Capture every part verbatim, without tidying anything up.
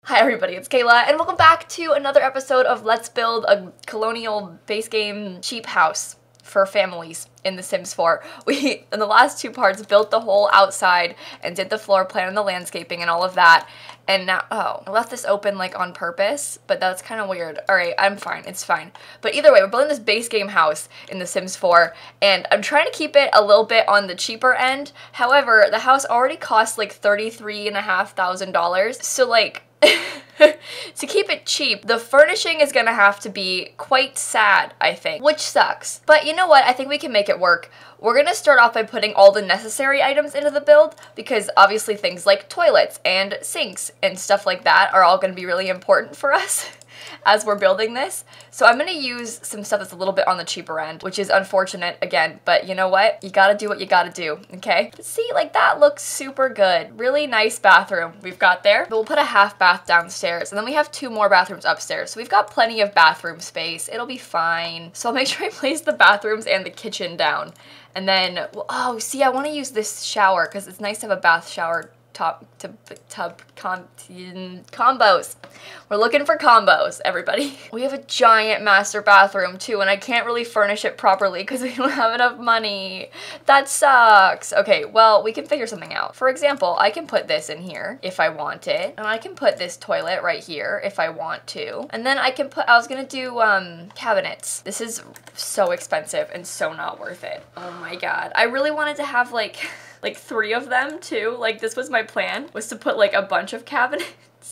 Hi everybody, it's Kayla, and welcome back to another episode of Let's Build a Colonial Base Game Cheap House for families in The Sims four. We, in the last two parts, built the whole outside and did the floor plan and the landscaping and all of that. And now, oh, I left this open like on purpose, but that's kind of weird. All right, I'm fine, it's fine. But either way, we're building this base game house in The Sims four, and I'm trying to keep it a little bit on the cheaper end. However, the house already costs like thirty-three and a half thousand dollars. So like, to keep it cheap, the furnishing is gonna have to be quite sad, I think, which sucks. But you know what? I think we can make it work. We're gonna start off by putting all the necessary items into the build, because obviously things like toilets and sinks and stuff like that are all gonna be really important for us as we're building this. So I'm gonna use some stuff that's a little bit on the cheaper end, which is unfortunate again, but you know what? You gotta do what you gotta do, okay? But see, like that looks super good. Really nice bathroom we've got there, but we'll put a half bath downstairs, and then we have two more bathrooms upstairs. So we've got plenty of bathroom space. It'll be fine. So I'll make sure I place the bathrooms and the kitchen down. And then, well, oh, see, I wanna use this shower because it's nice to have a bath shower top to tub com combos. We're looking for combos, everybody. We have a giant master bathroom too, and I can't really furnish it properly because we don't have enough money. That sucks. Okay, well, we can figure something out. For example, I can put this in here if I want it, and I can put this toilet right here if I want to, and then I can put, I was gonna do um, cabinets. This is so expensive and so not worth it. Oh my god. I really wanted to have like like three of them too. Like this was my plan, was to put like a bunch of cabinets.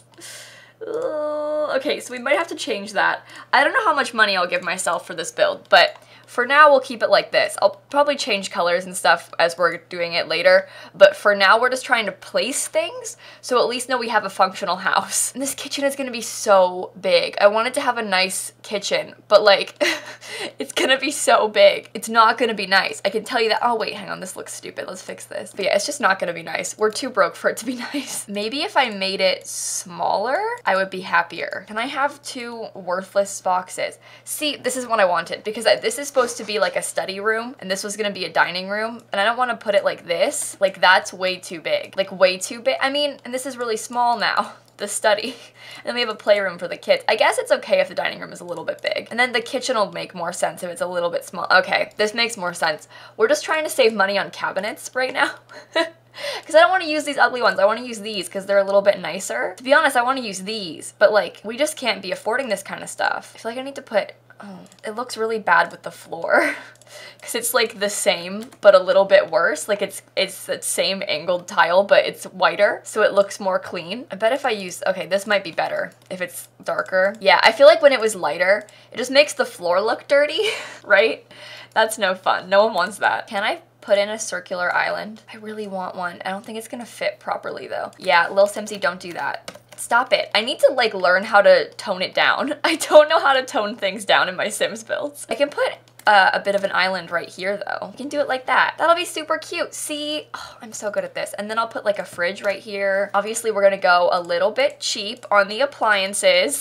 uh, okay, so we might have to change that. I don't know how much money I'll give myself for this build, but for now we'll keep it like this. I'll probably change colors and stuff as we're doing it later, but for now we're just trying to place things so at least know we have a functional house. And this kitchen is gonna be so big. I wanted to have a nice kitchen, but like it's gonna be so big. It's not gonna be nice. I can tell you that. Oh wait, hang on, this looks stupid. Let's fix this. But yeah, it's just not gonna be nice. We're too broke for it to be nice. Maybe if I made it smaller, I would be happier. Can I have two worthless boxes? See, this is what I wanted, because I, this is supposed to be like a study room, and this was gonna be a dining room, and I don't want to put it like this. Like that's way too big. Like way too big. I mean, and this is really small now, the study. And then we have a playroom for the kids. I guess it's okay if the dining room is a little bit big. And then the kitchen will make more sense if it's a little bit small. Okay, this makes more sense. We're just trying to save money on cabinets right now. Because I don't want to use these ugly ones. I want to use these because they're a little bit nicer. To be honest, I want to use these, but like, we just can't be affording this kind of stuff. I feel like I need to put, oh, it looks really bad with the floor. Because it's like the same, but a little bit worse. Like it's it's the same angled tile, but it's whiter, so it looks more clean. I bet if I use, okay, this might be better if it's darker. Yeah, I feel like when it was lighter, it just makes the floor look dirty, right? That's no fun. No one wants that. Can I put in a circular island? I really want one. I don't think it's gonna fit properly though. Yeah, Lil Simsy, don't do that. Stop it. I need to like learn how to tone it down. I don't know how to tone things down in my Sims builds. I can put Uh, a bit of an island right here though. You can do it like that. That'll be super cute. See, oh, I'm so good at this. And then I'll put like a fridge right here. Obviously we're gonna go a little bit cheap on the appliances.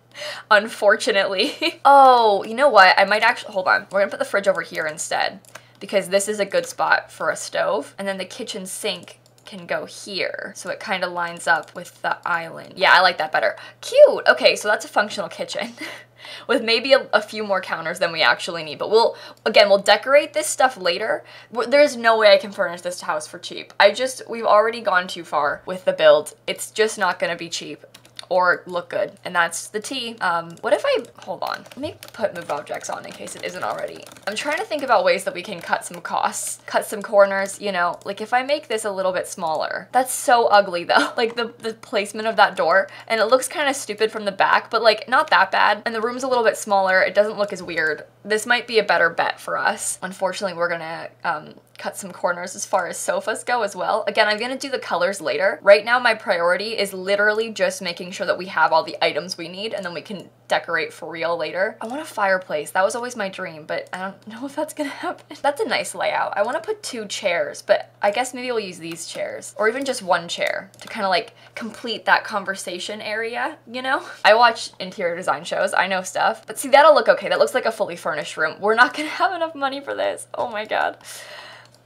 Unfortunately. Oh, you know what? I might actually, hold on. We're gonna put the fridge over here instead, because this is a good spot for a stove. And then the kitchen sink can go here, so it kind of lines up with the island. Yeah, I like that better. Cute. Okay, so that's a functional kitchen. With maybe a, a few more counters than we actually need. But we'll, again, we'll decorate this stuff later. There's no way I can furnish this house for cheap. I just, we've already gone too far with the build. It's just not gonna be cheap or look good, and that's the tea. Um, what if I, hold on, let me put move objects on in case it isn't already. I'm trying to think about ways that we can cut some costs, cut some corners, you know, like if I make this a little bit smaller. That's so ugly though, like the, the placement of that door, and it looks kind of stupid from the back, but like not that bad, and the room's a little bit smaller, it doesn't look as weird. This might be a better bet for us. Unfortunately, we're gonna um, cut some corners as far as sofas go as well. Again, I'm gonna do the colors later. Right now, my priority is literally just making sure that we have all the items we need, and then we can decorate for real later. I want a fireplace. That was always my dream, but I don't know if that's gonna happen. That's a nice layout. I wanna put two chairs, but I guess maybe we'll use these chairs, or even just one chair to kind of like complete that conversation area, you know? I watch interior design shows, I know stuff, but see, that'll look okay. That looks like a fully furnished room. We're not gonna have enough money for this. Oh my god.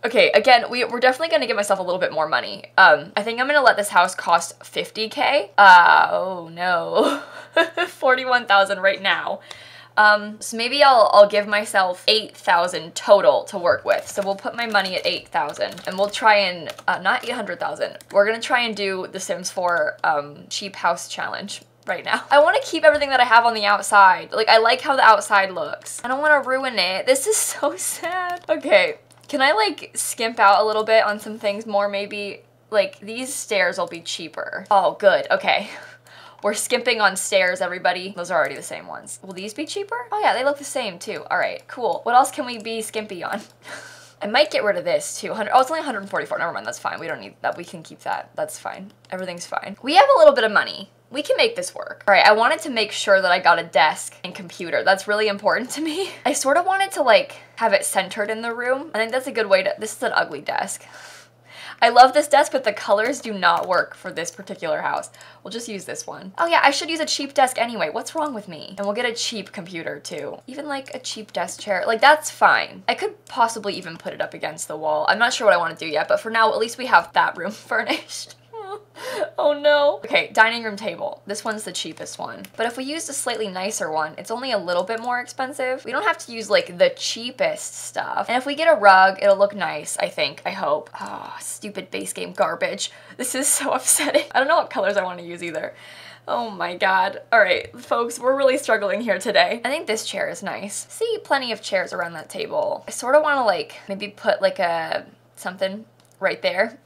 Okay, again, we, we're definitely gonna give myself a little bit more money. Um, I think I'm gonna let this house cost fifty K. Uh, oh no. forty-one thousand right now. Um, so maybe I'll, I'll give myself eight thousand total to work with. So we'll put my money at eight thousand and we'll try and, uh, not eight hundred thousand. We're gonna try and do the Sims four um, cheap house challenge right now. I want to keep everything that I have on the outside. Like, I like how the outside looks. I don't want to ruin it. This is so sad. Okay, can I like skimp out a little bit on some things more maybe? Like, these stairs will be cheaper. Oh, good, okay. We're skimping on stairs, everybody. Those are already the same ones. Will these be cheaper? Oh yeah, they look the same too. All right, cool. What else can we be skimpy on? I might get rid of this too. one hundred, oh, it's only one hundred forty-four. Never mind, that's fine. We don't need that. We can keep that. That's fine. Everything's fine. We have a little bit of money. We can make this work. All right, I wanted to make sure that I got a desk and computer. That's really important to me. I sort of wanted to like have it centered in the room. I think that's a good way to, this is an ugly desk. I love this desk, but the colors do not work for this particular house. We'll just use this one. Oh yeah, I should use a cheap desk anyway. What's wrong with me? And we'll get a cheap computer too. Even like a cheap desk chair, like that's fine. I could possibly even put it up against the wall. I'm not sure what I want to do yet, but for now, at least we have that room furnished. Oh no. Okay, dining room table. This one's the cheapest one. But if we used a slightly nicer one, it's only a little bit more expensive. We don't have to use like the cheapest stuff. And if we get a rug, it'll look nice, I think, I hope. Oh, stupid base game garbage. This is so upsetting. I don't know what colors I want to use either. Oh my god. All right, folks, we're really struggling here today. I think this chair is nice. See, plenty of chairs around that table. I sort of want to like maybe put like a something right there.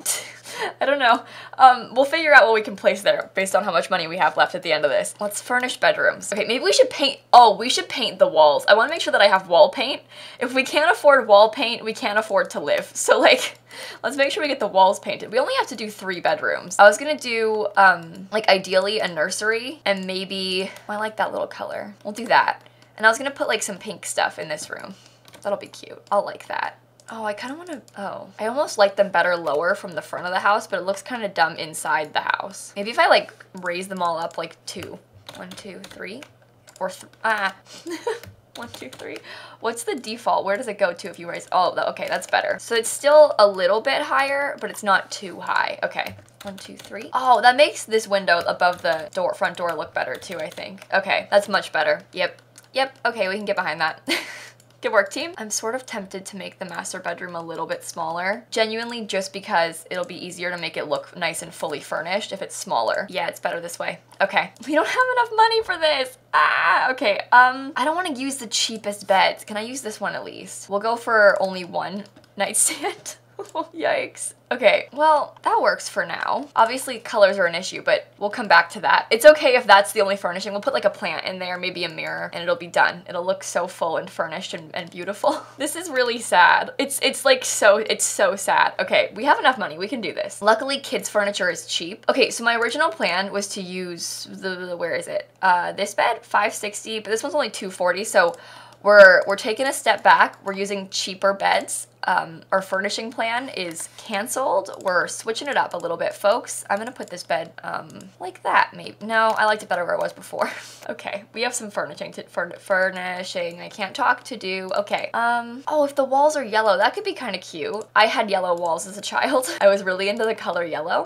I don't know. Um, we'll figure out what we can place there based on how much money we have left at the end of this. Let's furnish bedrooms. Okay, maybe we should paint. Oh, we should paint the walls. I want to make sure that I have wall paint. If we can't afford wall paint, we can't afford to live. So like, let's make sure we get the walls painted. We only have to do three bedrooms. I was gonna do um, like ideally a nursery and maybe, oh, I like that little color. We'll do that. And I was gonna put like some pink stuff in this room. That'll be cute. I'll like that. Oh, I kind of want to, oh. I almost like them better lower from the front of the house, but it looks kind of dumb inside the house. Maybe if I like raise them all up like two. One, two, three, or th ah. One, two, three. What's the default? Where does it go to if you raise, oh, okay, that's better. So it's still a little bit higher, but it's not too high. Okay, one, two, three. Oh, that makes this window above the door, front door look better too, I think. Okay, that's much better. Yep, yep, okay, we can get behind that. Good work, team. I'm sort of tempted to make the master bedroom a little bit smaller, genuinely just because it'll be easier to make it look nice and fully furnished if it's smaller. Yeah, it's better this way. Okay, we don't have enough money for this. Ah, okay, um, I don't want to use the cheapest beds. Can I use this one at least? We'll go for only one nightstand. Yikes. Okay, well, that works for now. Obviously, colors are an issue, but we'll come back to that. It's okay if that's the only furnishing. We'll put like a plant in there, maybe a mirror, and it'll be done. It'll look so full and furnished and, and beautiful. This is really sad. It's it's like so, it's so sad. Okay, we have enough money. We can do this. Luckily, kids' furniture is cheap. Okay, so my original plan was to use the, the where is it? Uh, this bed, five sixty, but this one's only two forty, so We're, we're taking a step back. We're using cheaper beds. Um, our furnishing plan is canceled. We're switching it up a little bit, folks. I'm gonna put this bed um, like that, maybe. No, I liked it better where it was before. Okay, we have some furnishing to fur furnishing. I can't talk to do. Okay. Um. Oh, if the walls are yellow, that could be kind of cute. I had yellow walls as a child. I was really into the color yellow.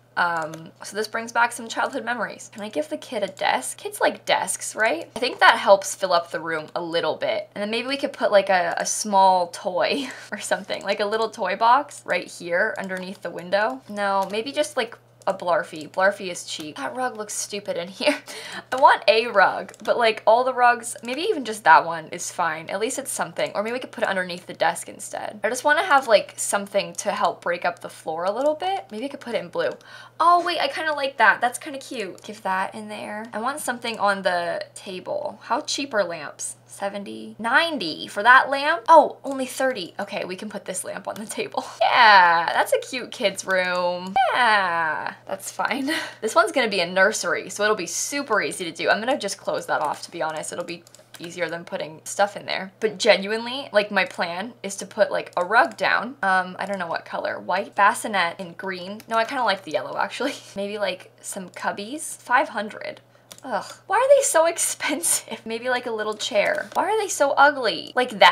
Um, so this brings back some childhood memories. Can I give the kid a desk? Kids like desks, right? I think that helps fill up the room a little bit. And then maybe we could put like a, a small toy or something, like a little toy box right here underneath the window. No, maybe just like a Blarfy. Blarfy is cheap. That rug looks stupid in here. I want a rug, but like all the rugs, maybe even just that one is fine. At least it's something. Or maybe we could put it underneath the desk instead. I just want to have like something to help break up the floor a little bit. Maybe I could put it in blue. Oh wait, I kind of like that. That's kind of cute. Give that in there. I want something on the table. How cheap are lamps? seventy, ninety for that lamp. Oh, only thirty. Okay, we can put this lamp on the table. Yeah, that's a cute kid's room. Yeah, that's fine. This one's gonna be a nursery, so it'll be super easy to do. I'm gonna just close that off, to be honest. It'll be easier than putting stuff in there. But genuinely, like my plan is to put like a rug down. Um, I don't know what color. White, bassinet, and green. No, I kind of like the yellow actually. Maybe like some cubbies. five hundred. Ugh, why are they so expensive? Maybe like a little chair. Why are they so ugly? Like that?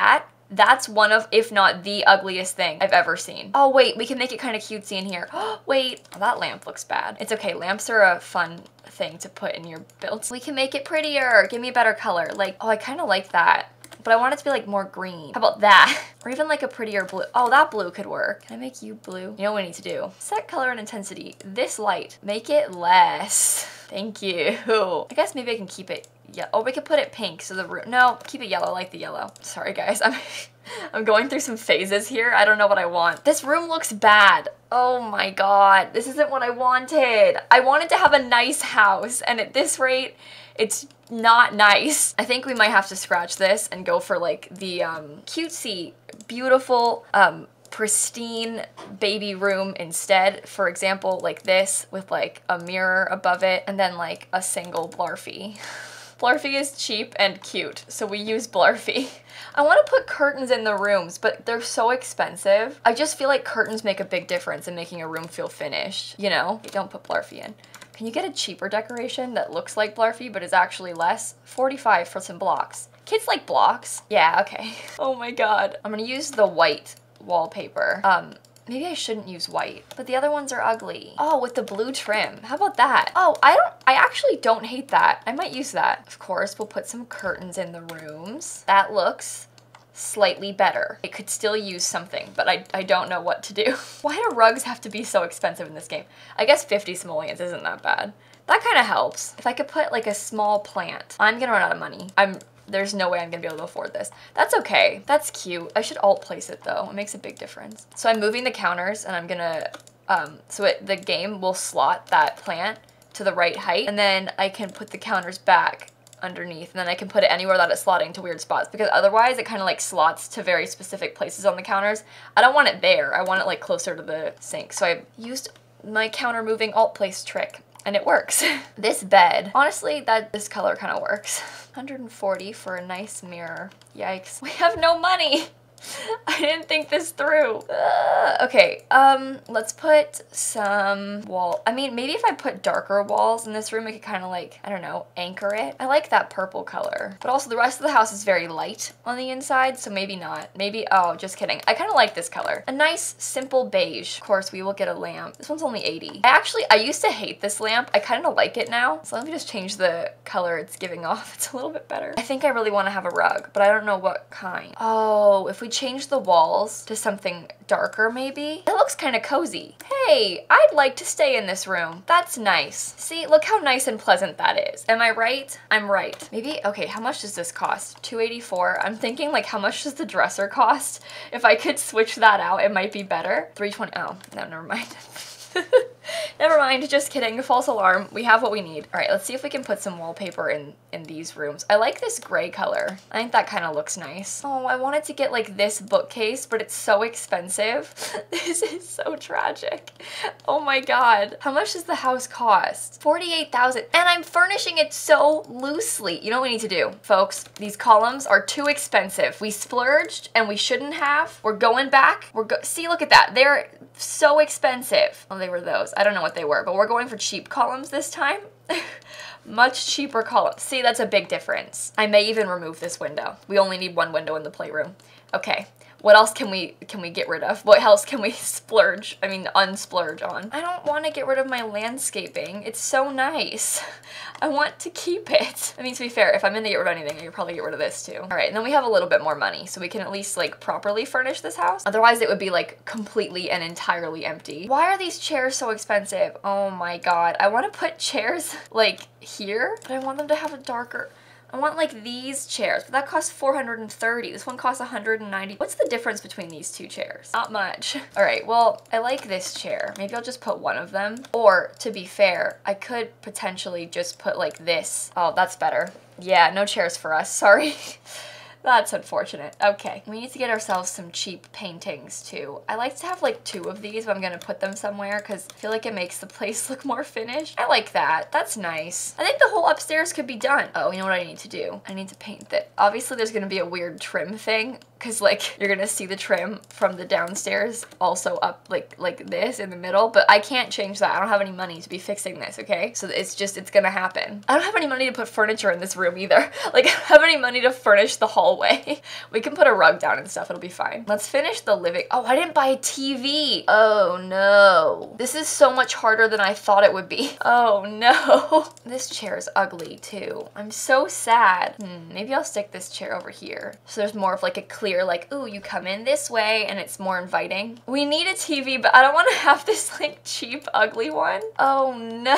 That's one of, if not the ugliest thing I've ever seen. Oh wait, we can make it kind of cutesy in here. Wait, oh, that lamp looks bad. It's okay, lamps are a fun thing to put in your builds. We can make it prettier. Give me a better color. Like, oh, I kind of like that. But I want it to be like more green. How about that? Or even like a prettier blue. Oh, that blue could work. Can I make you blue? You know what we need to do? Set color and intensity. This light, make it less. Thank you. I guess maybe I can keep it yellow. Oh, we could put it pink so the room, no, keep it yellow, like the yellow. Sorry guys, I'm, I'm going through some phases here. I don't know what I want. This room looks bad. Oh my God, this isn't what I wanted. I wanted to have a nice house, and at this rate, it's not nice. I think we might have to scratch this and go for like the um, cutesy, beautiful, um, pristine baby room instead. For example, like this with like a mirror above it and then like a single Blarfy. Blarfy is cheap and cute, so we use Blarfy. I want to put curtains in the rooms, but they're so expensive. I just feel like curtains make a big difference in making a room feel finished, you know? Don't put Blarfy in. Can you get a cheaper decoration that looks like Blarfy but is actually less? forty-five for some blocks. Kids like blocks. Yeah, okay. Oh my God. I'm gonna use the white wallpaper. Um, maybe I shouldn't use white, but the other ones are ugly. Oh, with the blue trim. How about that? Oh, I don't, I actually don't hate that. I might use that. Of course, we'll put some curtains in the rooms. That looks slightly better. It could still use something, but I, I don't know what to do. Why do rugs have to be so expensive in this game? I guess fifty simoleons isn't that bad. That kind of helps. If I could put like a small plant, I'm gonna run out of money. I'm, there's no way I'm gonna be able to afford this. That's okay, that's cute. I should alt place it though, it makes a big difference. So I'm moving the counters and I'm gonna, um, so it, the game will slot that plant to the right height, and then I can put the counters back underneath, and then I can put it anywhere that it's slotting to weird spots, because otherwise it kind of like slots to very specific places on the counters. I don't want it there, I want it like closer to the sink. So I used my counter moving alt place trick and it works. This bed, honestly, that this color kind of works. one hundred forty for a nice mirror. Yikes. We have no money. I didn't think this through. Uh, okay, um, let's put some wall. I mean, maybe if I put darker walls in this room, it could kind of like, I don't know, anchor it. I like that purple color. But also the rest of the house is very light on the inside, so maybe not. Maybe, oh, just kidding. I kind of like this color. A nice, simple beige. Of course, we will get a lamp. This one's only eighty. I actually, I used to hate this lamp. I kind of like it now. So let me just change the color it's giving off. It's a little bit better. I think I really want to have a rug, but I don't know what kind. Oh, if we change the walls to something darker maybe. It looks kind of cozy. Hey, I'd like to stay in this room. That's nice. See, look how nice and pleasant that is. Am I right? I'm right. Maybe, okay, how much does this cost? two eighty-four. I'm thinking like how much does the dresser cost? If I could switch that out, it might be better. three twenty, oh, no, never mind. Never mind, just kidding, false alarm. We have what we need. All right, let's see if we can put some wallpaper in, in these rooms. I like this gray color. I think that kind of looks nice. Oh, I wanted to get like this bookcase, but it's so expensive. This is so tragic. Oh my God. How much does the house cost? forty-eight thousand, and I'm furnishing it so loosely. You know what we need to do, folks? These columns are too expensive. We splurged and we shouldn't have. We're going back. We're go see, look at that. They're so expensive. Oh, they were those. I don't know what they were, but we're going for cheap columns this time. Much cheaper columns. See, that's a big difference. I may even remove this window. We only need one window in the playroom. Okay. What else can we can we get rid of? What else can we splurge? I mean, unsplurge on. I don't want to get rid of my landscaping. It's so nice. I want to keep it. I mean, to be fair, if I'm gonna get rid of anything, I could probably get rid of this too. All right, and then we have a little bit more money, so we can at least like properly furnish this house. Otherwise, it would be like completely and entirely empty. Why are these chairs so expensive? Oh my God. I want to put chairs like here, but I want them to have a darker... I want like these chairs, but that costs four hundred thirty. This one costs one hundred ninety. What's the difference between these two chairs? Not much. All right, well, I like this chair. Maybe I'll just put one of them. Or to be fair, I could potentially just put like this. Oh, that's better. Yeah, no chairs for us, sorry. That's unfortunate. Okay, we need to get ourselves some cheap paintings too. I like to have like two of these, but I'm gonna put them somewhere because I feel like it makes the place look more finished. I like that. That's nice. I think the whole upstairs could be done. Oh, you know what I need to do? I need to paint that. Obviously there's gonna be a weird trim thing because like you're gonna see the trim from the downstairs also up like like this in the middle, but I can't change that. I don't have any money to be fixing this, okay? So it's just, it's gonna happen. I don't have any money to put furniture in this room either. Like I don't have any money to furnish the hallway. We can put a rug down and stuff, it'll be fine. Let's finish the living. Oh, I didn't buy a T V. Oh no. This is so much harder than I thought it would be. Oh no. This chair is ugly too. I'm so sad. Hmm, maybe I'll stick this chair over here. So there's more of like a clear, like, ooh, you come in this way and it's more inviting. We need a T V, but I don't want to have this like cheap, ugly one. Oh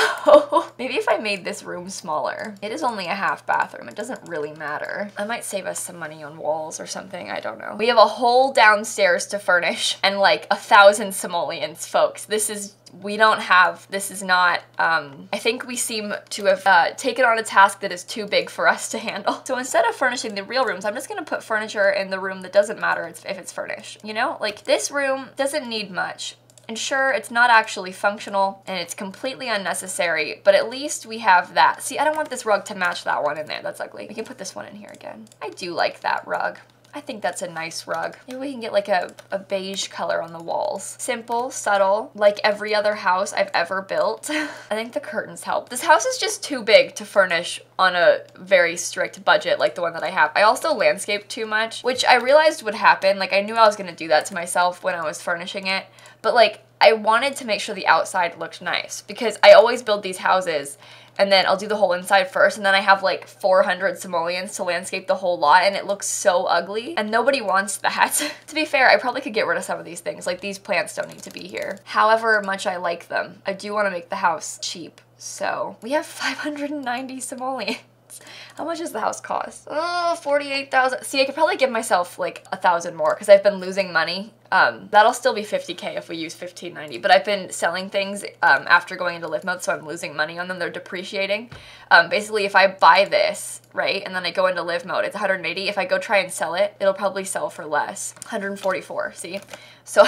no. Maybe if I made this room smaller. It is only a half bathroom. It doesn't really matter. I might save us some money on walls or something. I don't know. We have a whole downstairs to furnish and like a thousand simoleons, folks. This is we don't have, this is not, um, I think we seem to have uh, taken on a task that is too big for us to handle. So instead of furnishing the real rooms, I'm just gonna put furniture in the room that doesn't matter if it's furnished, you know? Like this room doesn't need much. And sure, it's not actually functional and it's completely unnecessary, but at least we have that. See, I don't want this rug to match that one in there. That's ugly. We can put this one in here again. I do like that rug. I think that's a nice rug. Maybe we can get like a, a beige color on the walls. Simple, subtle, like every other house I've ever built. I think the curtains help. This house is just too big to furnish on a very strict budget like the one that I have. I also landscaped too much, which I realized would happen. Like I knew I was gonna do that to myself when I was furnishing it, but like I wanted to make sure the outside looked nice because I always build these houses and then I'll do the whole inside first, and then I have like four hundred simoleons to landscape the whole lot, and it looks so ugly, and nobody wants that. To be fair, I probably could get rid of some of these things, like these plants don't need to be here. However much I like them, I do want to make the house cheap, so we have five hundred ninety simoleons. How much does the house cost? Oh, forty-eight thousand. See, I could probably give myself like a thousand more because I've been losing money. Um, that'll still be fifty K if we use fifteen ninety, but I've been selling things um, after going into live mode, so I'm losing money on them. They're depreciating. Um, basically, if I buy this, right, and then I go into live mode, it's one hundred eighty. If I go try and sell it, it'll probably sell for less. one hundred forty-four, see? So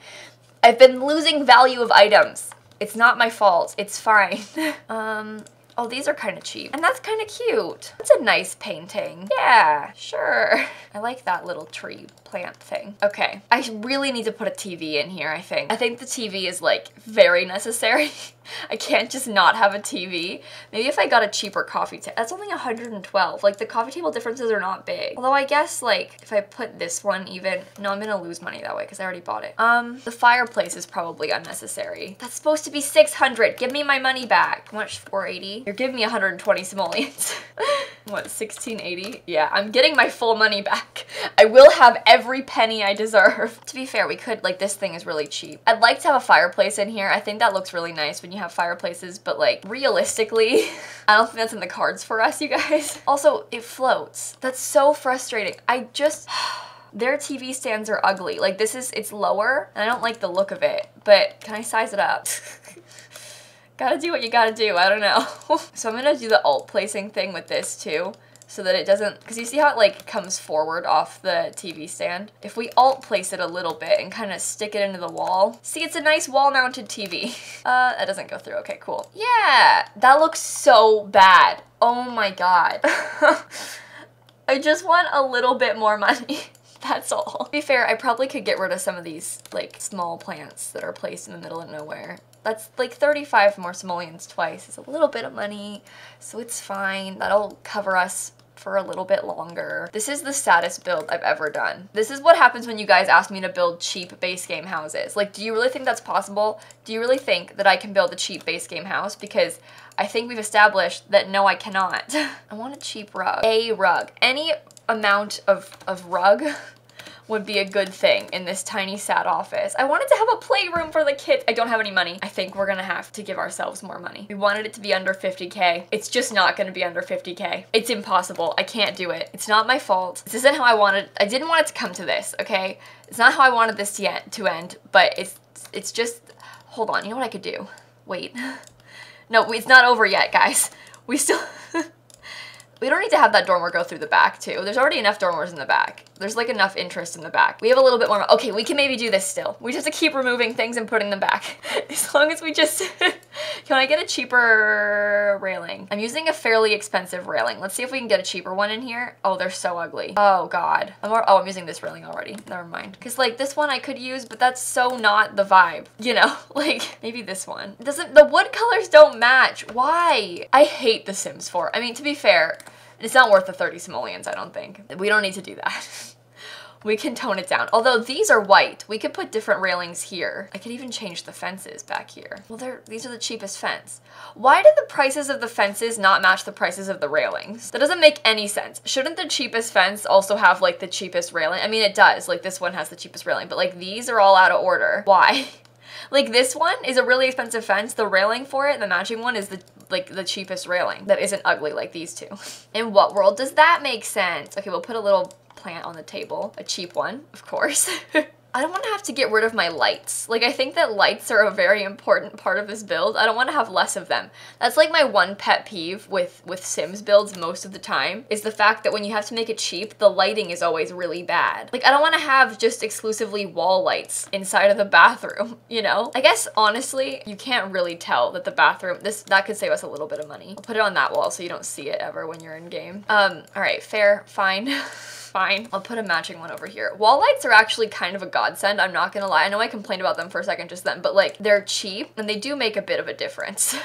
I've been losing value of items. It's not my fault. It's fine. um... Oh, these are kind of cheap. And that's kind of cute. That's a nice painting. Yeah, sure. I like that little tree plant thing. Okay, I really need to put a T V in here, I think. I think the T V is like very necessary. I can't just not have a T V. Maybe if I got a cheaper coffee table. That's only one hundred twelve. Like the coffee table differences are not big. Although I guess like if I put this one even, no, I'm gonna lose money that way because I already bought it. Um, the fireplace is probably unnecessary. That's supposed to be six hundred. Give me my money back. How much? four eighty? You're giving me one hundred twenty simoleons. What, sixteen eighty? Yeah, I'm getting my full money back. I will have every penny I deserve. To be fair, we could, like, this thing is really cheap. I'd like to have a fireplace in here. I think that looks really nice when you have fireplaces, but like, realistically, I don't think that's in the cards for us, you guys. Also, it floats. That's so frustrating. I just... Their T V stands are ugly. Like, this is, it's lower, and I don't like the look of it, but can I size it up? Gotta do what you gotta do, I don't know. So I'm gonna do the alt placing thing with this too, so that it doesn't, because you see how it like comes forward off the T V stand? If we alt place it a little bit and kind of stick it into the wall, see, it's a nice wall mounted T V. Uh, that doesn't go through, okay, cool. Yeah, that looks so bad. Oh my God. I just want a little bit more money. That's all. To be fair, I probably could get rid of some of these like small plants that are placed in the middle of nowhere. That's like thirty-five more simoleons twice. It's a little bit of money, so it's fine. That'll cover us for a little bit longer. This is the saddest build I've ever done. This is what happens when you guys ask me to build cheap base game houses. Like, do you really think that's possible? Do you really think that I can build a cheap base game house? Because I think we've established that no, I cannot. I want a cheap rug. A rug. Any amount of, of rug would be a good thing in this tiny sad office. I wanted to have a playroom for the kids. I don't have any money. I think we're gonna have to give ourselves more money. We wanted it to be under fifty K. It's just not gonna be under fifty K. It's impossible. I can't do it. It's not my fault. This isn't how I wanted, I didn't want it to come to this, okay? It's not how I wanted this to end, to end, but it's, it's just, hold on, you know what I could do? Wait. No, it's not over yet, guys. We still, we don't need to have that dormer go through the back too. There's already enough dormers in the back. There's like enough interest in the back. We have a little bit more. Okay, we can maybe do this still. We just have to keep removing things and putting them back. As long as we just, can I get a cheaper railing? I'm using a fairly expensive railing. Let's see if we can get a cheaper one in here. Oh, they're so ugly. Oh God. I'm more, oh, I'm using this railing already. Never mind. Cause like this one I could use, but that's so not the vibe, you know? Like maybe this one. It doesn't, the wood colors don't match. Why? I hate The Sims four. I mean, to be fair, it's not worth the thirty simoleons, I don't think. We don't need to do that. We can tone it down. Although these are white, we could put different railings here. I could even change the fences back here. Well, they're, these are the cheapest fence. Why do the prices of the fences not match the prices of the railings? That doesn't make any sense. Shouldn't the cheapest fence also have like the cheapest railing? I mean, it does. Like this one has the cheapest railing, but like these are all out of order. Why? Like this one is a really expensive fence. The railing for it, the matching one, is the like the cheapest railing that isn't ugly like these two. In what world does that make sense? Okay, we'll put a little plant on the table. A cheap one, of course. I don't want to have to get rid of my lights. Like, I think that lights are a very important part of this build. I don't want to have less of them. That's like my one pet peeve with, with Sims builds most of the time, is the fact that when you have to make it cheap, the lighting is always really bad. Like, I don't want to have just exclusively wall lights inside of the bathroom, you know? I guess, honestly, you can't really tell that the bathroom, this that could save us a little bit of money. I'll put it on that wall so you don't see it ever when you're in game. Um, all right, fair, fine. Fine. I'll put a matching one over here. Wall lights are actually kind of a godsend, I'm not gonna lie. I know I complained about them for a second just then, but like they're cheap and they do make a bit of a difference.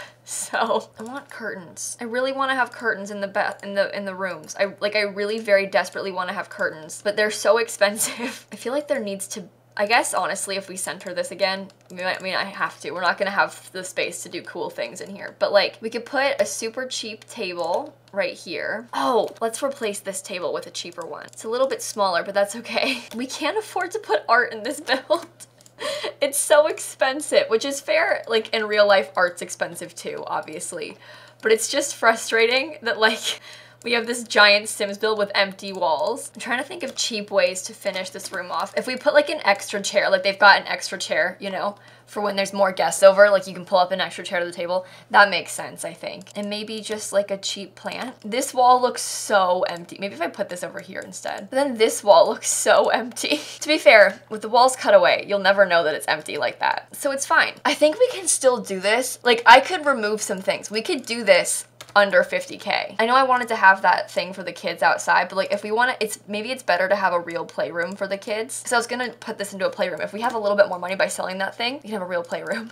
So I want curtains. I really want to have curtains in the bath in the in the rooms. I like I really very desperately want to have curtains, but they're so expensive. I feel like there needs to I guess, honestly, if we center this again, I mean, I have to. We're not gonna have the space to do cool things in here. But like, we could put a super cheap table right here. Oh, let's replace this table with a cheaper one. It's a little bit smaller, but that's okay. We can't afford to put art in this build. It's so expensive, which is fair. Like, in real life, art's expensive too, obviously. But it's just frustrating that, like, we have this giant Sims build with empty walls. I'm trying to think of cheap ways to finish this room off. If we put like an extra chair, like they've got an extra chair, you know, for when there's more guests over, like you can pull up an extra chair to the table. That makes sense, I think. And maybe just like a cheap plant. This wall looks so empty. Maybe if I put this over here instead. But then this wall looks so empty. To be fair, with the walls cut away, you'll never know that it's empty like that. So it's fine. I think we can still do this. Like I could remove some things. We could do this under fifty K. I know I wanted to have that thing for the kids outside, but like if we want to, it's maybe it's better to have a real playroom for the kids. So I was gonna put this into a playroom. If we have a little bit more money by selling that thing, we can have a real playroom.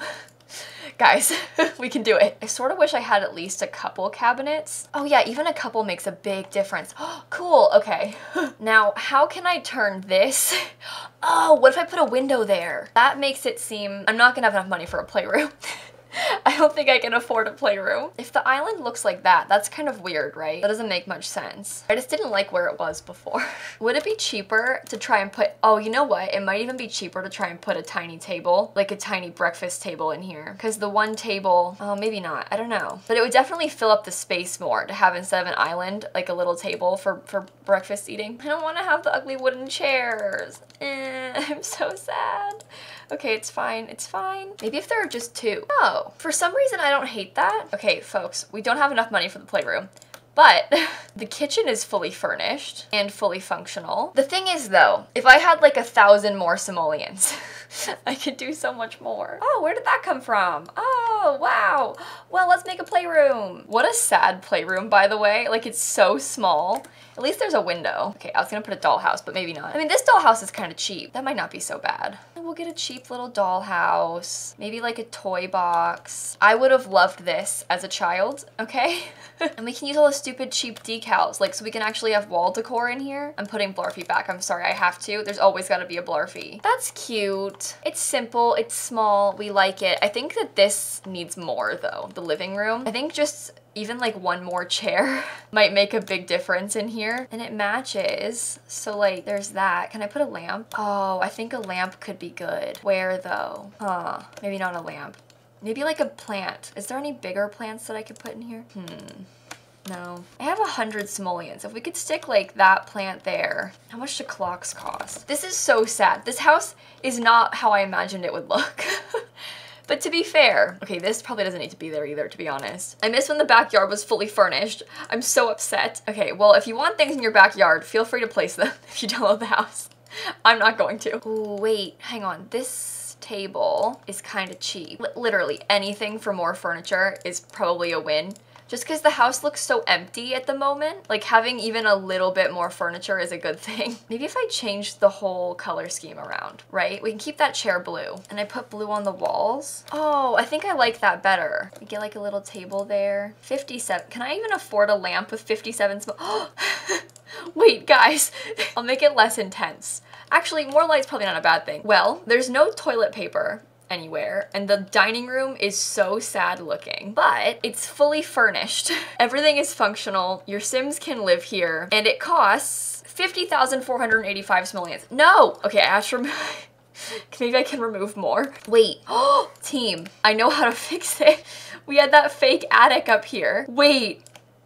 Guys, we can do it. I sort of wish I had at least a couple cabinets. Oh yeah, even a couple makes a big difference. Cool, okay. Now, how can I turn this? Oh, what if I put a window there? That makes it seem, I'm not gonna have enough money for a playroom. I don't think I can afford a playroom. If the island looks like that, that's kind of weird, right? That doesn't make much sense. I just didn't like where it was before. Would it be cheaper to try and put, oh, you know what? It might even be cheaper to try and put a tiny table, like a tiny breakfast table in here. Because the one table, oh, maybe not, I don't know. But it would definitely fill up the space more to have, instead of an island, like a little table for, for breakfast eating. I don't want to have the ugly wooden chairs. Eh, I'm so sad. Okay, it's fine, it's fine. Maybe if there are just two. Oh, for some reason I don't hate that. Okay, folks, we don't have enough money for the playroom, but the kitchen is fully furnished and fully functional. The thing is though, if I had like a thousand more simoleons, I could do so much more. Oh, where did that come from? Oh, wow. Well, let's make a playroom. What a sad playroom, by the way. Like, it's so small. At least there's a window. Okay, I was gonna put a dollhouse, but maybe not. I mean, this dollhouse is kind of cheap. That might not be so bad. We'll get a cheap little dollhouse. Maybe like a toy box. I would have loved this as a child, okay? And we can use all the stupid cheap decals, like so we can actually have wall decor in here. I'm putting Blarfy back, I'm sorry, I have to. There's always gotta be a Blarfy. That's cute. It's simple, it's small, we like it. I think that this needs more though, the living room. I think just even like one more chair might make a big difference in here. And it matches, so like there's that. Can I put a lamp? Oh, I think a lamp could be good. Where though? Huh, maybe not a lamp. Maybe like a plant. Is there any bigger plants that I could put in here? Hmm, no. I have a hundred simoleons. If we could stick like that plant there. How much do clocks cost? This is so sad. This house is not how I imagined it would look. But to be fair, okay, this probably doesn't need to be there either, to be honest. I miss when the backyard was fully furnished. I'm so upset. Okay, well, if you want things in your backyard, feel free to place them if you download the house. I'm not going to. Ooh, wait, hang on. This table is kind of cheap. L- literally anything for more furniture is probably a win. Just because the house looks so empty at the moment, like having even a little bit more furniture is a good thing. Maybe if I change the whole color scheme around, right? We can keep that chair blue. And I put blue on the walls. Oh, I think I like that better. We get like a little table there. fifty-seven, can I even afford a lamp with fifty-seven small? Wait, guys, I'll make it less intense. Actually, more light's probably not a bad thing. Well, there's no toilet paper anywhere, and the dining room is so sad looking, but it's fully furnished. Everything is functional. Your Sims can live here, and it costs fifty thousand four hundred eighty-five simoleons. No! Okay, I asked for maybe I can remove more. Wait, oh, team, I know how to fix it. We had that fake attic up here. Wait.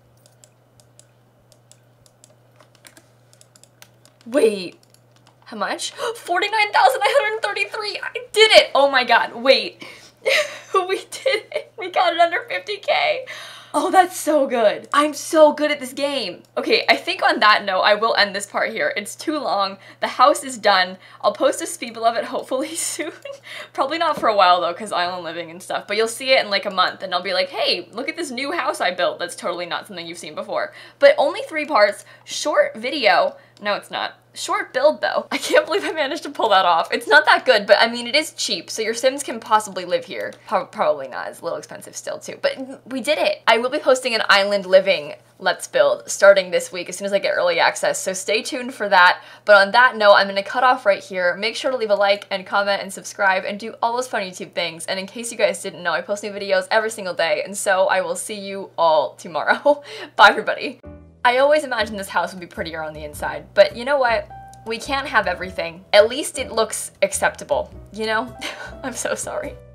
Wait. How much? forty-nine thousand nine hundred thirty-three! I did it! Oh my god, wait. We did it! We got it under fifty K! Oh, that's so good. I'm so good at this game. Okay, I think on that note, I will end this part here. It's too long. The house is done. I'll post a speedbuild of it hopefully soon. Probably not for a while though, because island living and stuff, but you'll see it in like a month and I'll be like, hey, look at this new house I built. That's totally not something you've seen before. But only three parts, short video. No, it's not. Short build though. I can't believe I managed to pull that off. It's not that good, but I mean, it is cheap, so your Sims can possibly live here. Pro probably not, it's a little expensive still too, but we did it. I will be posting an island living Let's Build starting this week as soon as I get early access, so stay tuned for that. But on that note, I'm gonna cut off right here. Make sure to leave a like and comment and subscribe and do all those fun YouTube things. And in case you guys didn't know, I post new videos every single day, and so I will see you all tomorrow. Bye everybody. I always imagined this house would be prettier on the inside, but you know what? We can't have everything. At least it looks acceptable, you know? I'm so sorry.